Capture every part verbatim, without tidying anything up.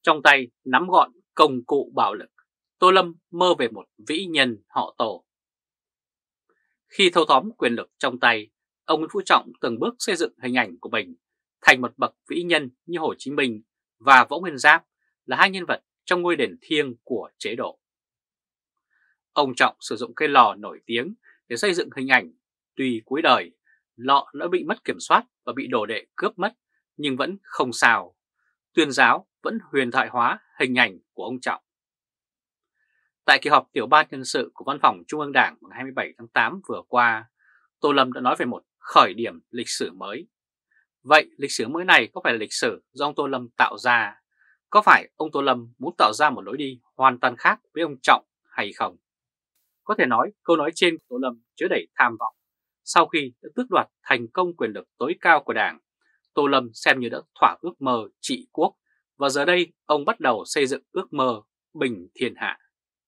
Trong tay nắm gọn công cụ bạo lực, Tô Lâm mơ về một vĩ nhân họ Tô. Khi thâu tóm quyền lực trong tay, ông Nguyễn Phú Trọng từng bước xây dựng hình ảnh của mình thành một bậc vĩ nhân như Hồ Chí Minh và Võ Nguyên Giáp là hai nhân vật trong ngôi đền thiêng của chế độ. Ông Trọng sử dụng cây lò nổi tiếng để xây dựng hình ảnh, tuy cuối đời lọ đã bị mất kiểm soát và bị đồ đệ cướp mất nhưng vẫn không sao, Tuyên giáo vẫn huyền thoại hóa hình ảnh của ông Trọng. Tại kỳ họp tiểu ban nhân sự của Văn phòng Trung ương Đảng vào ngày hai mươi bảy tháng tám vừa qua, Tô Lâm đã nói về một khởi điểm lịch sử mới. Vậy lịch sử mới này có phải là lịch sử do ông Tô Lâm tạo ra? Có phải ông Tô Lâm muốn tạo ra một lối đi hoàn toàn khác với ông Trọng hay không? Có thể nói câu nói trên của Tô Lâm chứa đầy tham vọng. Sau khi đã tước đoạt thành công quyền lực tối cao của Đảng, Tô Lâm xem như đã thỏa ước mơ trị quốc và giờ đây ông bắt đầu xây dựng ước mơ bình thiên hạ.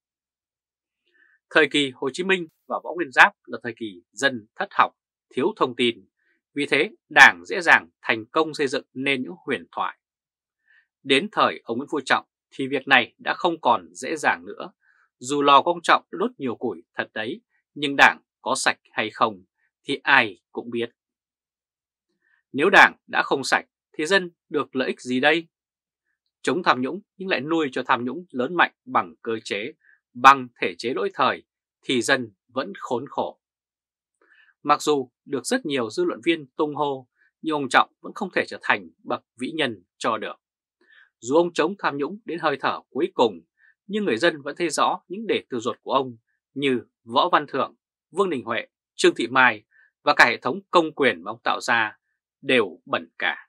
Thời kỳ Hồ Chí Minh và Võ Nguyên Giáp là thời kỳ dân thất học, thiếu thông tin, vì thế Đảng dễ dàng thành công xây dựng nên những huyền thoại. Đến thời ông Nguyễn Phú Trọng thì việc này đã không còn dễ dàng nữa. Dù lò của ông Trọng đã đốt nhiều củi thật đấy, nhưng Đảng có sạch hay không thì ai cũng biết. Nếu Đảng đã không sạch thì dân được lợi ích gì đây? Chống tham nhũng nhưng lại nuôi cho tham nhũng lớn mạnh bằng cơ chế, bằng thể chế lỗi thời thì dân vẫn khốn khổ. Mặc dù được rất nhiều dư luận viên tung hô, nhưng ông Trọng vẫn không thể trở thành bậc vĩ nhân cho được. Dù ông chống tham nhũng đến hơi thở cuối cùng, nhưng người dân vẫn thấy rõ những đề từ ruột của ông như Võ Văn Thưởng, Vương Đình Huệ, Trương Thị Mai và cả hệ thống công quyền mà ông tạo ra đều bẩn cả.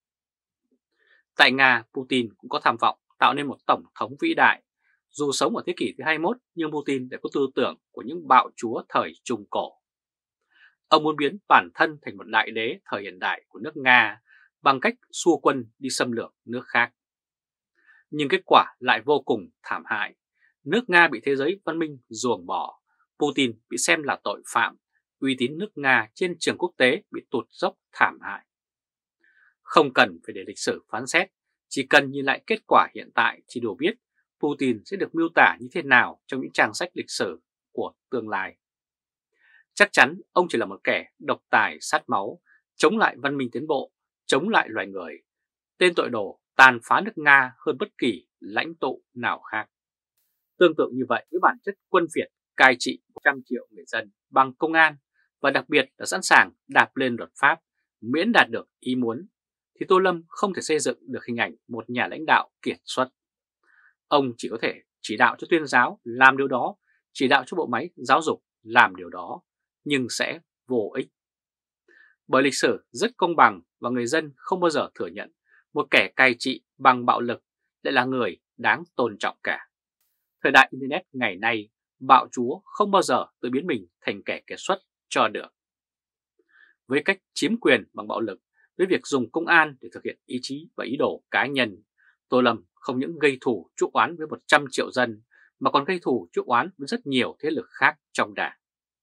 Tại Nga, Putin cũng có tham vọng tạo nên một tổng thống vĩ đại. Dù sống ở thế kỷ thứ hai mươi mốt nhưng Putin đã có tư tưởng của những bạo chúa thời Trung Cổ. Ông muốn biến bản thân thành một đại đế thời hiện đại của nước Nga bằng cách xua quân đi xâm lược nước khác. Nhưng kết quả lại vô cùng thảm hại. Nước Nga bị thế giới văn minh ruồng bỏ, Putin bị xem là tội phạm, uy tín nước Nga trên trường quốc tế bị tụt dốc thảm hại. Không cần phải để lịch sử phán xét, chỉ cần nhìn lại kết quả hiện tại thì đủ biết Putin sẽ được miêu tả như thế nào trong những trang sách lịch sử của tương lai. Chắc chắn ông chỉ là một kẻ độc tài sát máu, chống lại văn minh tiến bộ, chống lại loài người, tên tội đồ tàn phá nước Nga hơn bất kỳ lãnh tụ nào khác. Tương tự như vậy với bản chất quân Việt cai trị một trăm triệu người dân bằng công an và đặc biệt là sẵn sàng đạp lên luật pháp miễn đạt được ý muốn, thì Tô Lâm không thể xây dựng được hình ảnh một nhà lãnh đạo kiệt xuất. Ông chỉ có thể chỉ đạo cho tuyên giáo làm điều đó, chỉ đạo cho bộ máy giáo dục làm điều đó, nhưng sẽ vô ích. Bởi lịch sử rất công bằng và người dân không bao giờ thừa nhận một kẻ cai trị bằng bạo lực lại là người đáng tôn trọng cả. Thời đại Internet ngày nay, bạo chúa không bao giờ tự biến mình thành kẻ kiệt xuất cho được. Với cách chiếm quyền bằng bạo lực, với việc dùng công an để thực hiện ý chí và ý đồ cá nhân, Tô Lâm không những gây thù chuốc oán với một trăm triệu dân mà còn gây thù chuốc oán với rất nhiều thế lực khác trong Đảng.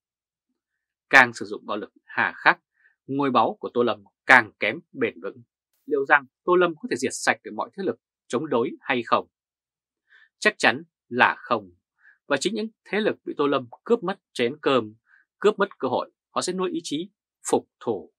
Càng sử dụng bạo lực hà khắc, ngôi báu của Tô Lâm càng kém bền vững. Liệu rằng Tô Lâm có thể diệt sạch được mọi thế lực chống đối hay không? Chắc chắn là không. Và chính những thế lực bị Tô Lâm cướp mất chén cơm, cướp mất cơ hội, họ sẽ nuôi ý chí phục thù.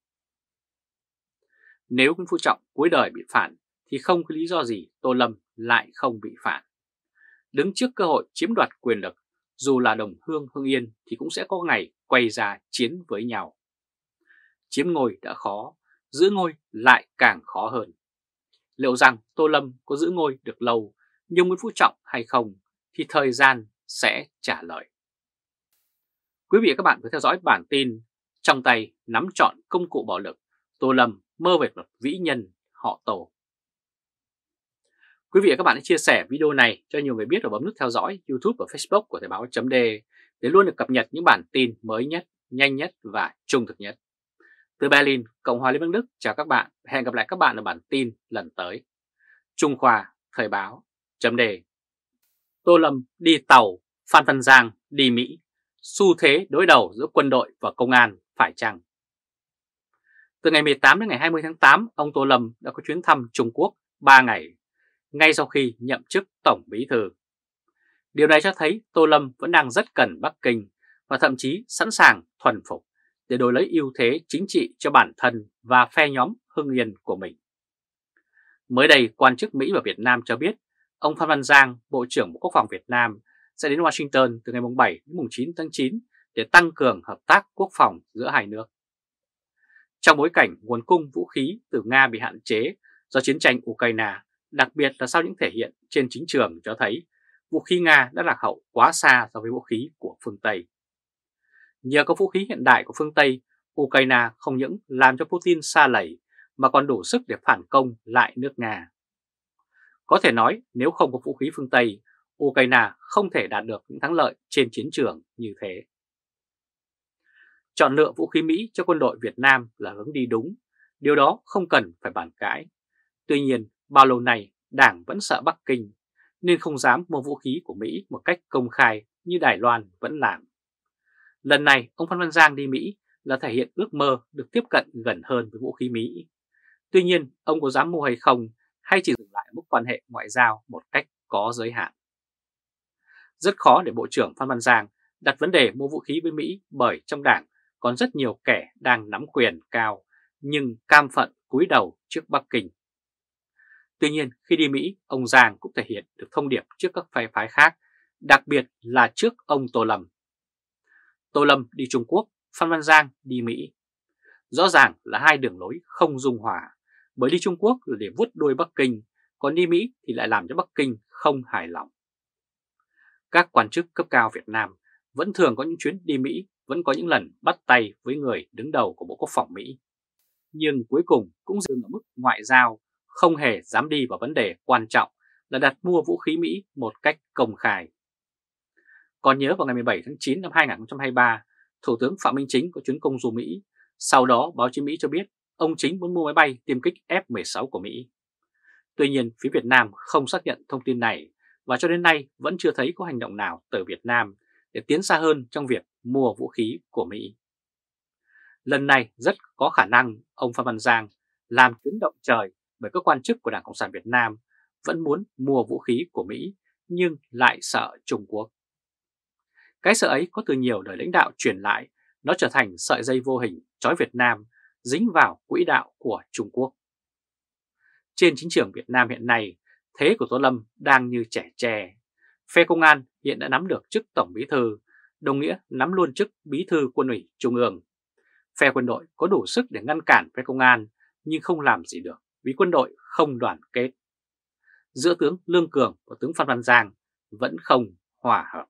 Nếu Nguyễn Phú Trọng cuối đời bị phản thì không có lý do gì Tô Lâm lại không bị phản. Đứng trước cơ hội chiếm đoạt quyền lực, dù là đồng hương hương yên thì cũng sẽ có ngày quay ra chiến với nhau. Chiếm ngôi đã khó, giữ ngôi lại càng khó hơn. Liệu rằng Tô Lâm có giữ ngôi được lâu như Nguyễn Phú Trọng hay không thì thời gian sẽ trả lời. Quý vị và các bạn vừa theo dõi bản tin Trong tay nắm trọn công cụ bạo lực, Tô Lâm mơ về một vĩ nhân họ Tô. Quý vị và các bạn hãy chia sẻ video này cho nhiều người biết và bấm nút theo dõi YouTube và Facebook của Thời báo chấm de để luôn được cập nhật những bản tin mới nhất, nhanh nhất và trung thực nhất. Từ Berlin, Cộng hòa Liên bang Đức, chào các bạn. Hẹn gặp lại các bạn ở bản tin lần tới. Trung Khoa, Thời báo chấm de. Tô Lâm đi tàu, Phan Văn Giang đi Mỹ. Xu thế đối đầu giữa quân đội và công an phải chăng? Từ ngày mười tám đến ngày hai mươi tháng tám, ông Tô Lâm đã có chuyến thăm Trung Quốc ba ngày. ngay sau khi nhậm chức Tổng Bí thư. Điều này cho thấy Tô Lâm vẫn đang rất cần Bắc Kinh và thậm chí sẵn sàng thuần phục để đổi lấy ưu thế chính trị cho bản thân và phe nhóm Hưng Yên của mình. Mới đây, quan chức Mỹ và Việt Nam cho biết ông Phan Văn Giang, Bộ trưởng Bộ Quốc phòng Việt Nam, sẽ đến Washington từ ngày bảy đến chín tháng chín để tăng cường hợp tác quốc phòng giữa hai nước. Trong bối cảnh nguồn cung vũ khí từ Nga bị hạn chế do chiến tranh Ukraine, đặc biệt là sau những thể hiện trên chính trường cho thấy vũ khí Nga đã lạc hậu quá xa so với vũ khí của phương Tây. Nhờ có vũ khí hiện đại của phương Tây, Ukraine không những làm cho Putin sa lầy mà còn đủ sức để phản công lại nước Nga. Có thể nói nếu không có vũ khí phương Tây, Ukraine không thể đạt được những thắng lợi trên chiến trường như thế. Chọn lựa vũ khí Mỹ cho quân đội Việt Nam là hướng đi đúng, điều đó không cần phải bàn cãi. Tuy nhiên, bao lâu nay Đảng vẫn sợ Bắc Kinh nên không dám mua vũ khí của Mỹ một cách công khai như Đài Loan vẫn làm. Lần này ông Phan Văn Giang đi Mỹ là thể hiện ước mơ được tiếp cận gần hơn với vũ khí Mỹ. Tuy nhiên, ông có dám mua hay không hay chỉ dừng lại mức quan hệ ngoại giao một cách có giới hạn? Rất khó để Bộ trưởng Phan Văn Giang đặt vấn đề mua vũ khí với Mỹ bởi trong Đảng còn rất nhiều kẻ đang nắm quyền cao nhưng cam phận cúi đầu trước Bắc Kinh. Tuy nhiên, khi đi Mỹ, ông Giang cũng thể hiện được thông điệp trước các phe phái khác, đặc biệt là trước ông Tô Lâm. Tô Lâm đi Trung Quốc, Phan Văn Giang đi Mỹ. Rõ ràng là hai đường lối không dung hòa, bởi đi Trung Quốc là để vuốt đuôi Bắc Kinh, còn đi Mỹ thì lại làm cho Bắc Kinh không hài lòng. Các quan chức cấp cao Việt Nam vẫn thường có những chuyến đi Mỹ, vẫn có những lần bắt tay với người đứng đầu của Bộ Quốc phòng Mỹ. Nhưng cuối cùng cũng dừng ở mức ngoại giao, không hề dám đi vào vấn đề quan trọng là đặt mua vũ khí Mỹ một cách công khai. Còn nhớ vào ngày mười bảy tháng chín năm hai nghìn không trăm hai mươi ba, Thủ tướng Phạm Minh Chính có chuyến công du Mỹ. Sau đó báo chí Mỹ cho biết ông Chính muốn mua máy bay tiêm kích F mười sáu của Mỹ. Tuy nhiên phía Việt Nam không xác nhận thông tin này và cho đến nay vẫn chưa thấy có hành động nào từ Việt Nam để tiến xa hơn trong việc mua vũ khí của Mỹ. Lần này rất có khả năng ông Phan Văn Giang làm chấn động trời bởi các quan chức của Đảng Cộng sản Việt Nam vẫn muốn mua vũ khí của Mỹ nhưng lại sợ Trung Quốc. Cái sợ ấy có từ nhiều đời lãnh đạo truyền lại, nó trở thành sợi dây vô hình trói Việt Nam dính vào quỹ đạo của Trung Quốc. Trên chính trường Việt Nam hiện nay, thế của Tô Lâm đang như trẻ tre. Phe công an hiện đã nắm được chức Tổng Bí thư, đồng nghĩa nắm luôn chức Bí thư Quân ủy Trung ương. Phe quân đội có đủ sức để ngăn cản phe công an nhưng không làm gì được vì quân đội không đoàn kết. Giữa tướng Lương Cường và tướng Phan Văn Giang vẫn không hòa hợp.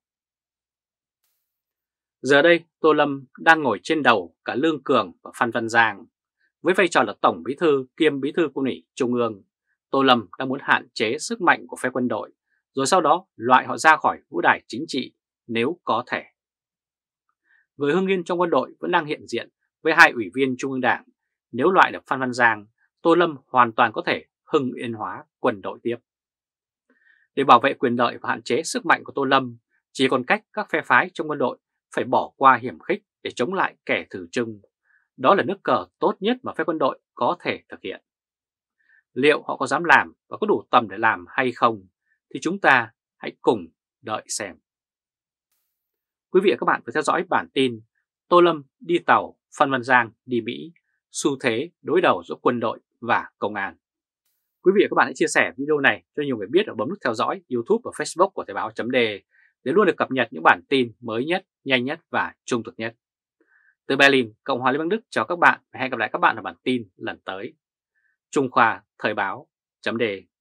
Giờ đây Tô Lâm đang ngồi trên đầu cả Lương Cường và Phan Văn Giang. Với vai trò là Tổng Bí thư kiêm Bí thư Quân ủy Trung ương, Tô Lâm đang muốn hạn chế sức mạnh của phe quân đội, rồi sau đó loại họ ra khỏi vũ đài chính trị nếu có thể. Người Hưng Yên trong quân đội vẫn đang hiện diện với hai ủy viên Trung ương Đảng. Nếu loại được Phan Văn Giang, Tô Lâm hoàn toàn có thể hưng yên hóa quân đội tiếp. Để bảo vệ quyền lợi và hạn chế sức mạnh của Tô Lâm, chỉ còn cách các phe phái trong quân đội phải bỏ qua hiểm khích để chống lại kẻ thù chung. Đó là nước cờ tốt nhất mà phe quân đội có thể thực hiện. Liệu họ có dám làm và có đủ tầm để làm hay không thì chúng ta hãy cùng đợi xem. Quý vị và các bạn vừa theo dõi bản tin Tô Lâm đi tàu, Phan Văn Giang đi Mỹ, xu thế đối đầu giữa quân đội và công an. Quý vị và các bạn hãy chia sẻ video này cho nhiều người biết và bấm nút theo dõi YouTube và Facebook của Thời báo chấm de để luôn được cập nhật những bản tin mới nhất, nhanh nhất và trung thực nhất. Từ Berlin, Cộng hòa Liên bang Đức chào các bạn và hẹn gặp lại các bạn ở bản tin lần tới. Trung Khoa Thời báo chấm de